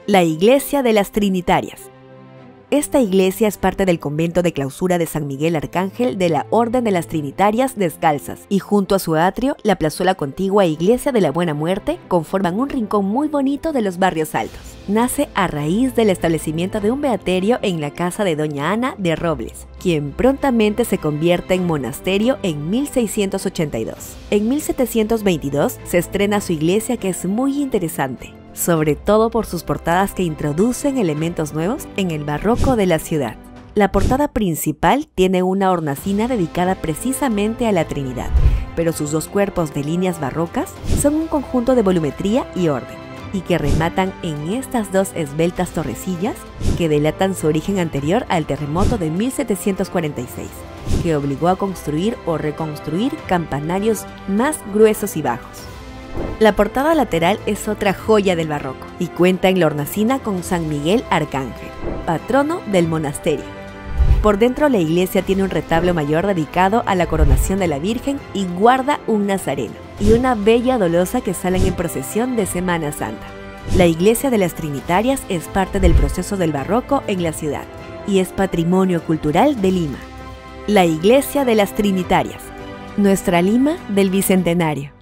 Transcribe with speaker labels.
Speaker 1: La Iglesia de las Trinitarias. Esta iglesia es parte del convento de clausura de San Miguel Arcángel de la Orden de las Trinitarias Descalzas, y junto a su atrio, la plazuela contigua Iglesia de la Buena Muerte conforman un rincón muy bonito de los barrios altos. Nace a raíz del establecimiento de un beaterio en la casa de doña Ana de Robles, quien prontamente se convierte en monasterio en 1682. En 1722 se estrena su iglesia, que es muy interesante, sobre todo por sus portadas que introducen elementos nuevos en el barroco de la ciudad. La portada principal tiene una hornacina dedicada precisamente a la Trinidad, pero sus dos cuerpos de líneas barrocas son un conjunto de volumetría y orden, y que rematan en estas dos esbeltas torrecillas que delatan su origen anterior al terremoto de 1746, que obligó a construir o reconstruir campanarios más gruesos y bajos. La portada lateral es otra joya del barroco y cuenta en la hornacina con San Miguel Arcángel, patrono del monasterio. Por dentro, la iglesia tiene un retablo mayor dedicado a la coronación de la Virgen y guarda un nazareno y una bella dolosa que salen en procesión de Semana Santa. La Iglesia de las Trinitarias es parte del proceso del barroco en la ciudad y es patrimonio cultural de Lima. La Iglesia de las Trinitarias, nuestra Lima del Bicentenario.